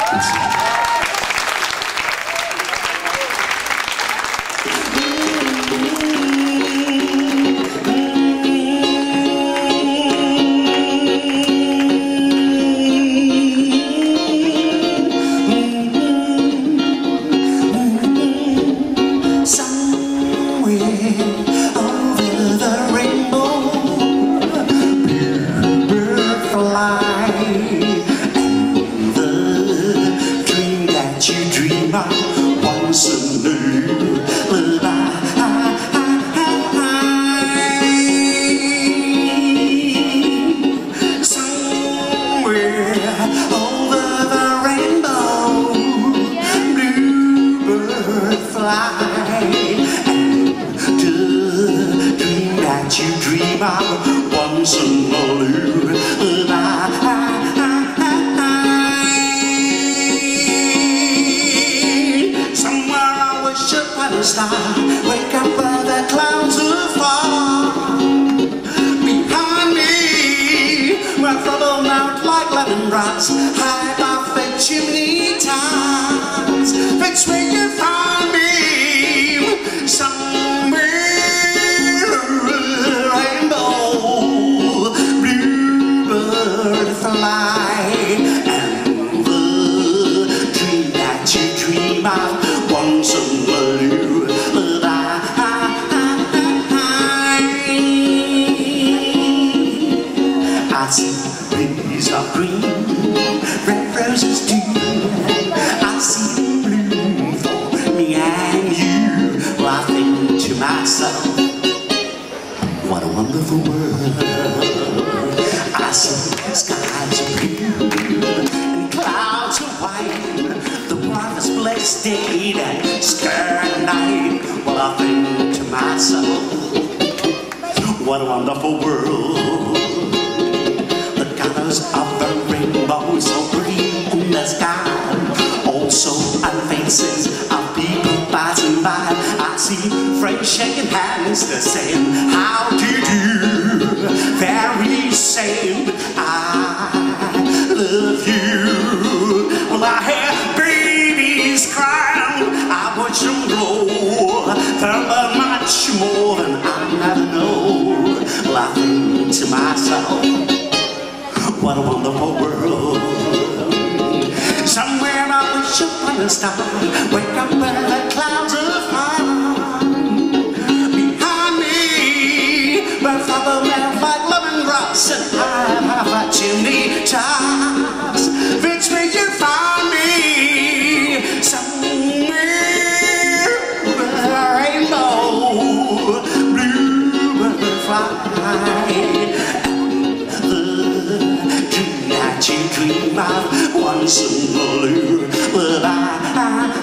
Once a new somewhere over the rainbow, bluebird fly, and the dream that you dream of once in a blue night. Star, wake up where the clouds are far behind me, where trouble melt like lemongrass high above the chimney tops. That's where you find me, somewhere rainbow, bluebird fly, and the dream that you dream of once in a blue. I see trees of green, red roses too. I see them bloom for me and you. Well, I think to myself, what a wonderful world. I see skies of blue and clouds of white, the brightest blessed day and scared night. Well, I think to myself, what a wonderful world. Of the rainbow so green in the sky, also on faces of people passing by. I see friends shaking hands, they're saying how do you do, very same, I love you. Well, I hear babies crying, I watch them grow, they're much more than I never know. Well, I think to myself, what a wonderful world. Somewhere I wish upon a star, wake up where the clouds are far behind me, where trouble melt like lemongrass and high above chimney tops. That's where you find me, somewhere rainbow, bluebird fly. You dream of once in a blue, but I